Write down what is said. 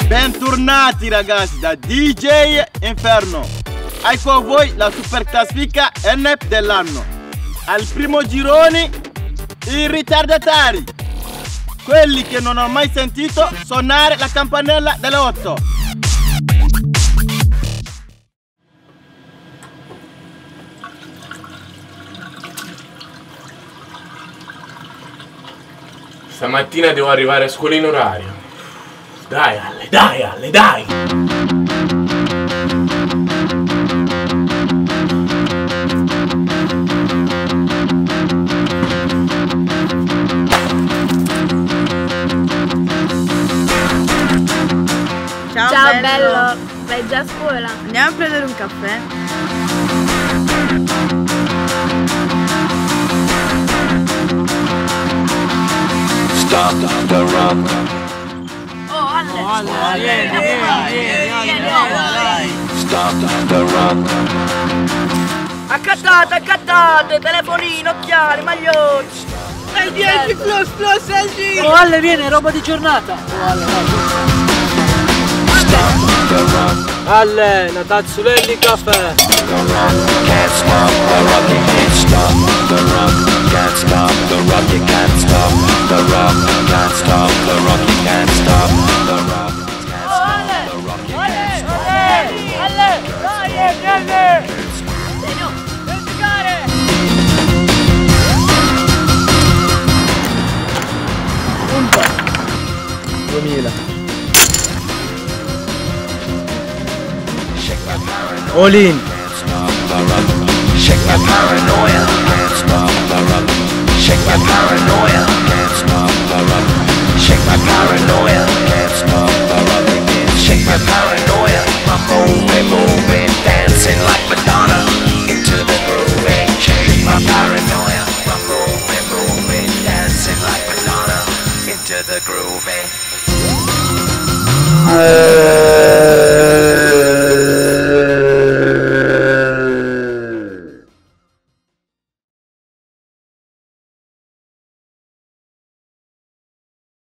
Bentornati ragazzi da DJ Inferno. Ecco a voi la super classifica NF dell'anno. Al primo girone i ritardatari, quelli che non ho mai sentito suonare la campanella delle 8. Stamattina devo arrivare a scuola in orario. Dai Ale, dai Ale, dai! Ciao bello, vai già a scuola? Andiamo a prendere un caffè? Stop the rock. Oh Ale, Vieni. Stop the rock. Accattate, telefonino, occhiali, maglioni. LDH plus LG. Oh Ale, viene, roba di giornata. Oh Ale, Stop the rock. Ale, una tazzulelli caffè. The rock can't stop the rock. You can't stop the rock. Can't stop the rock. You can't stop the rock. Can't stop the rock. You can't stop the rock. Can't stop the rock. You can't stop Punta. 2000. All in. Shake my paranoia, can't stop the rock. Shake my paranoia, can't stop the rock. Shake my paranoia, can't stop the rock. Shake my paranoia, I'm moving, dancing like Madonna into the groove. Shake my paranoia, I'm moving, dancing like Madonna into the groove.